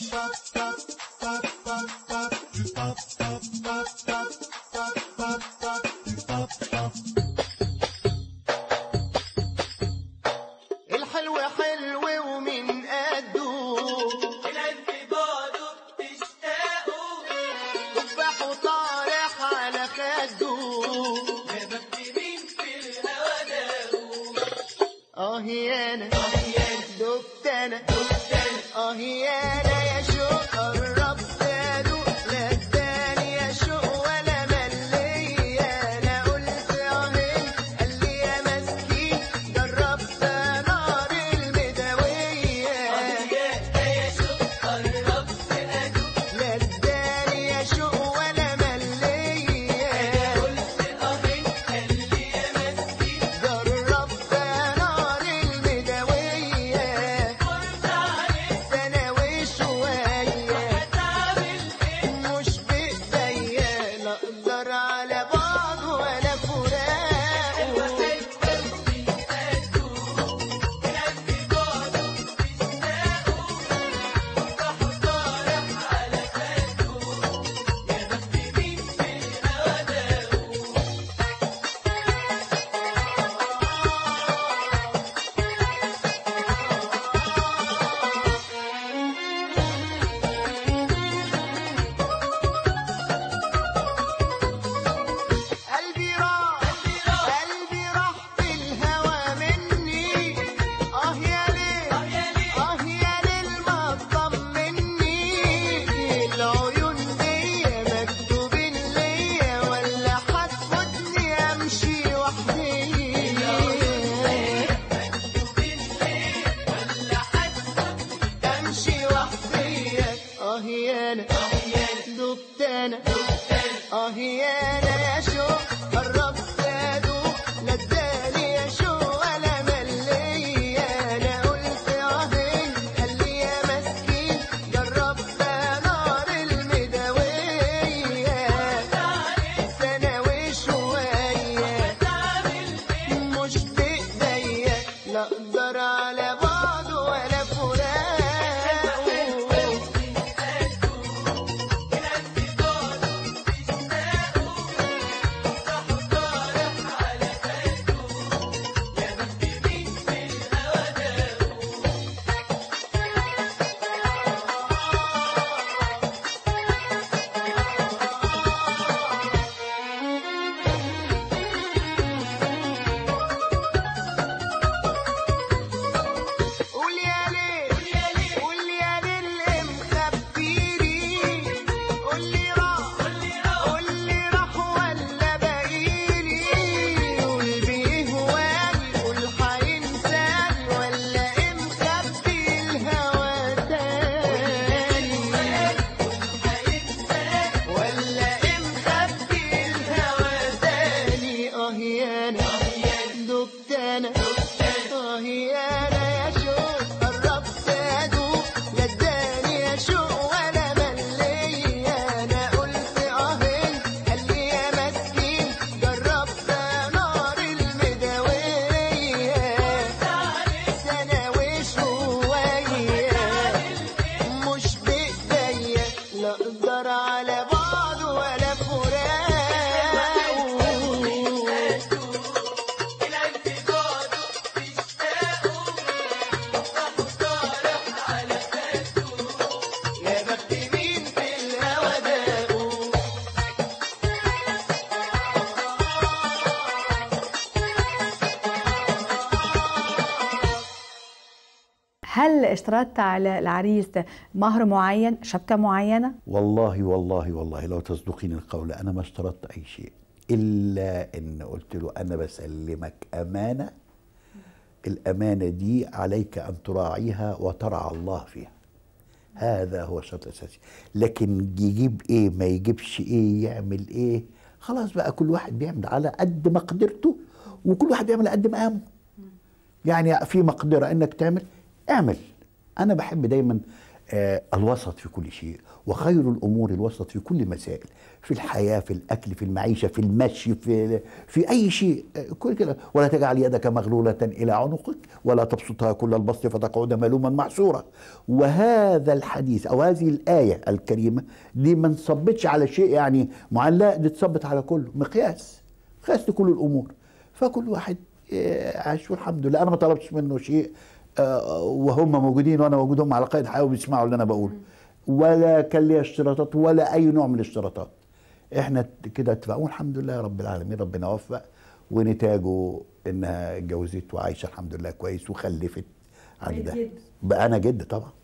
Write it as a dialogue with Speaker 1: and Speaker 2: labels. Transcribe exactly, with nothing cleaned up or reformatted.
Speaker 1: الحلو حلو ومن قده القلب بعده بتشتاقه تفاح وطارح على خده يا بخت مين في الهوا داقه اه يانا اه يانا دبت انا دبت انا اه يانا يا شوق قربت ادوق لا اداني يا شوق ولا ملي انا قلت اه قال لي يا مسكين جربت نار المداويه اه يانا يا شوق قربت ادوق لا اداني يا شوق ولا ملي انا قلت اه قال لي يا مسكين جربت نار المداويه قلت عليك سنه وشويه هتعمل ايه مش بايديا لا اقدر على بعض ولا فراق قلبي راح قلبي راح في الهوى مني اه يا ليل اه يا ليل ما تطمني العيون دي مكتوبين ليا ولا هتفوتني امشي وحدي امشي وحدي اه يانا دبت انا اه يانا يا شوق قربت ادوق لا اداني يا شوق ولا ملي انا قلت اه قال لي يا مسكين جربت نار المداويه سنه وشويه مش بايديا لا اقدر على بعض ولا فراق قول يا ليل قول يا ليل مخبيني قول لي راح قول لي راح ولا باقيلي قول بيهواني قول هينساني ولا ايه مخبي الهوى تاني ولا ايه مخبي الهوى تاني اه يانا دبت انا اه يانا يا شوق قربت ادوق لا اداني يا شوق ولا ملي انا قلت اه قال لي يا مسكين جربت نار المداويه سنه وشويه مش بايديا لا اقدر على بعض ولا فراق يا بخت مين في الهوى داقه
Speaker 2: هل اشترطت على العريس مهر معين، شبكة معينة؟
Speaker 3: والله والله والله لو تصدقين القول أنا ما اشترطت أي شيء إلا إن قلت له أنا بسلمك أمانة، الأمانة دي عليك أن تراعيها وترعى الله فيها. هذا هو الشرط الأساسي. لكن يجيب إيه ما يجيبش إيه يعمل إيه، خلاص بقى كل واحد بيعمل على قد مقدرته، وكل واحد بيعمل على قد مقامه. يعني في مقدرة إنك تعمل اعمل. أنا بحب دايما آه الوسط في كل شيء، وخير الامور الوسط في كل مسائل، في الحياه، في الاكل، في المعيشه، في المشي، في في اي شيء، آه كل كده. ولا تجعل يدك مغلوله الى عنقك ولا تبسطها كل البسط فتقعد ملوما محسورا. وهذا الحديث او هذه الايه الكريمه دي ما انصبتش على شيء يعني معين، لا دي اتصبت على كله، مقياس مقياس لكل الامور. فكل واحد آه عاش والحمد لله. انا ما طلبتش منه شيء وهم موجودين وانا موجود، هم على قيد حياه وبيسمعوا اللي انا بقوله، ولا كان لي اشتراطات ولا اي نوع من الاشتراطات. احنا كده اتفقوا الحمد لله رب العالمين، ربنا وفق ونتاجه انها اتجوزت وعايشه الحمد لله كويس وخلفت. عندها بقى انا جد طبعا.